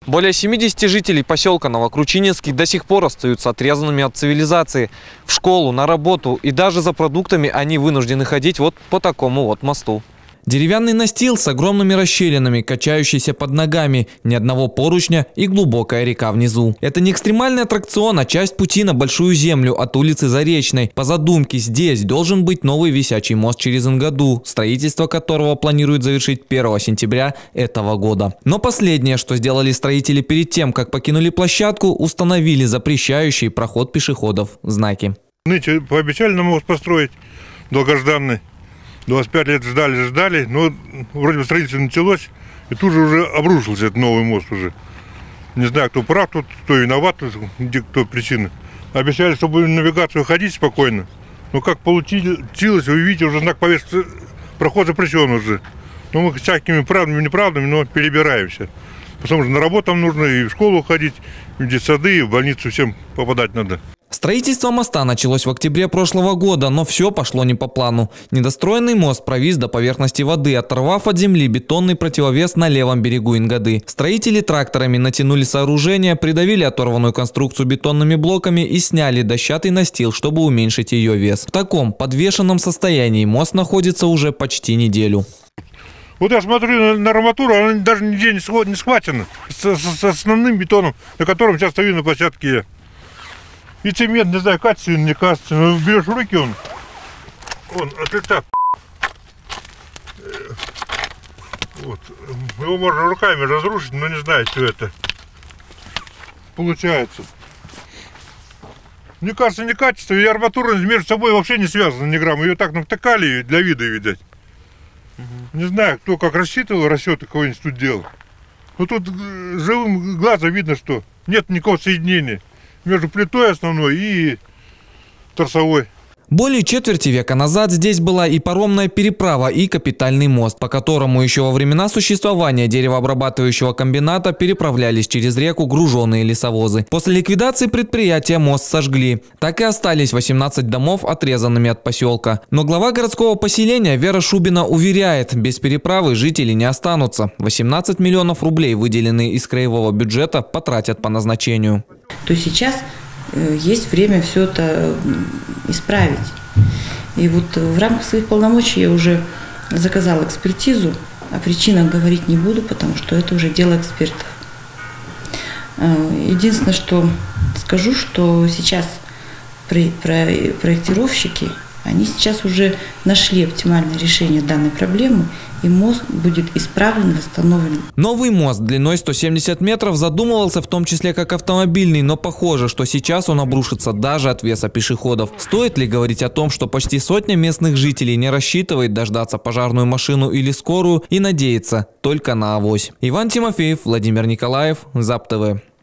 Более 70 жителей поселка Новокручининский до сих пор остаются отрезанными от цивилизации. В школу, на работу и даже за продуктами они вынуждены ходить вот по такому вот мосту. Деревянный настил с огромными расщелинами, качающийся под ногами, ни одного поручня и глубокая река внизу. Это не экстремальный аттракцион, а часть пути на Большую Землю от улицы Заречной. По задумке, здесь должен быть новый висячий мост через Ингаду, строительство которого планируют завершить 1 сентября этого года. Но последнее, что сделали строители перед тем, как покинули площадку, установили запрещающий проход пешеходов знаки. Нынче пообещали нам мост построить, долгожданный. 25 лет ждали, но вроде бы строительство началось, и тут же уже обрушился этот новый мост уже. Не знаю, кто прав тут, кто виноват, где кто причина. Обещали, что будем навигацию ходить спокойно, но как получилось, вы видите, уже знак повешен, проход запрещен уже. Но мы всякими правдами и неправдами, но перебираемся. Потому что на работу нам нужно и в школу ходить, и в детсады, и в больницу всем попадать надо. Строительство моста началось в октябре прошлого года, но все пошло не по плану. Недостроенный мост провис до поверхности воды, оторвав от земли бетонный противовес на левом берегу Ингады. Строители тракторами натянули сооружение, придавили оторванную конструкцию бетонными блоками и сняли дощатый настил, чтобы уменьшить ее вес. В таком подвешенном состоянии мост находится уже почти неделю. Вот я смотрю на арматуру, она даже нигде не схвачена с основным бетоном, на котором сейчас стою на площадке я. И цемент, не знаю, качественный, не качественный, но берешь в руки он отлетает. Вот. Его можно руками разрушить, но не знаю, что это получается. Мне кажется, некачественно, и арматура между собой вообще не связана ни грамма. Ее так навтыкали для вида, видать. Не знаю, кто как рассчитывал, расчеты кого-нибудь тут делал. Но тут живым глазом видно, что нет никакого соединения между плитой основной и торцевой. Более четверти века назад здесь была и паромная переправа, и капитальный мост, по которому еще во времена существования деревообрабатывающего комбината переправлялись через реку груженные лесовозы. После ликвидации предприятия мост сожгли. Так и остались 18 домов, отрезанными от поселка. Но глава городского поселения Вера Шубина уверяет, без переправы жители не останутся. 18 миллионов рублей, выделенные из краевого бюджета, потратят по назначению. То сейчас есть время все это исправить. И вот в рамках своих полномочий я уже заказала экспертизу. О причинах говорить не буду, потому что это уже дело экспертов. Единственное, что скажу, что сейчас проектировщики, они сейчас уже нашли оптимальное решение данной проблемы, и мост будет исправлен, восстановлен. Новый мост длиной 170 метров задумывался в том числе как автомобильный, но похоже, что сейчас он обрушится даже от веса пешеходов. Стоит ли говорить о том, что почти сотня местных жителей не рассчитывает дождаться пожарную машину или скорую и надеется только на авось? Иван Тимофеев, Владимир Николаев, ЗАП ТВ.